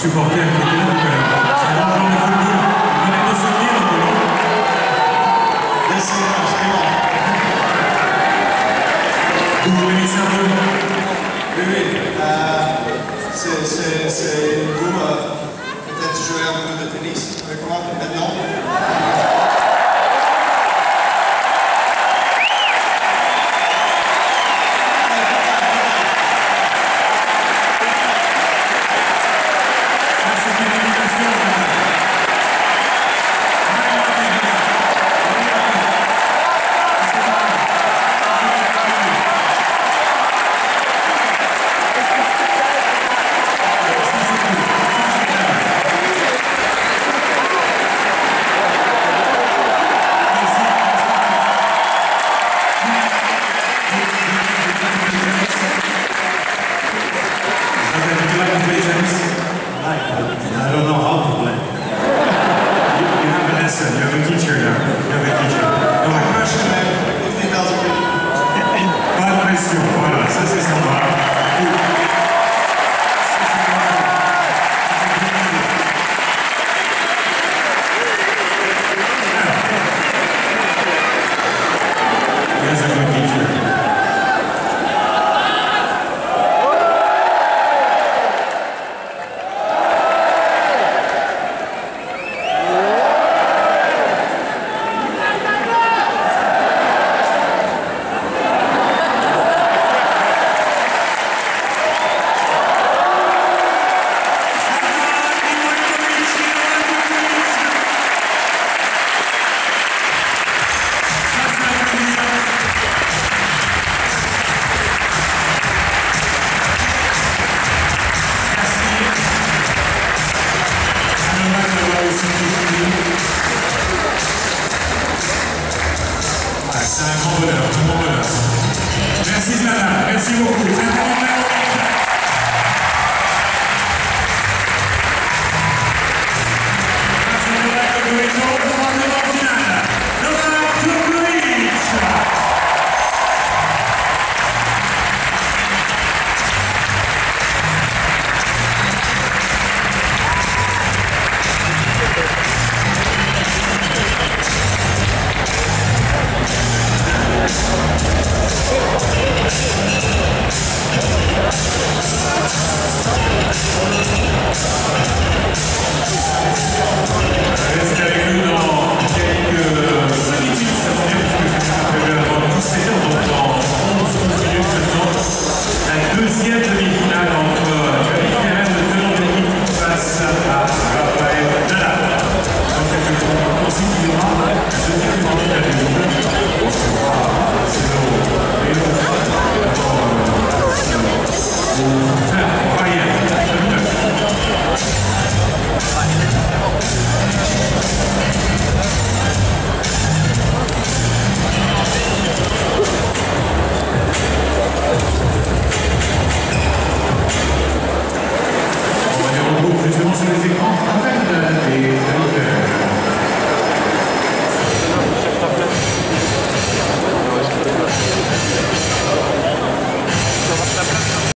supporters qui étaient là tout à l'heure. C'est un grand joueur de football. Vous avez des souvenirs de lui? Merci, absolument. Vous connaissez un peu? Oui, oui. C'est vous, peut-être jouer un peu de tennis avec moi maintenant. I don't know how to play. You have a lesson, you have a teacher now. You have a teacher. No, my question is... 50,000 people. Pas de pression, voilà, ça c'est sympa. Here's a good teacher. C'est un grand bonheur, Merci Zlatan, merci beaucoup.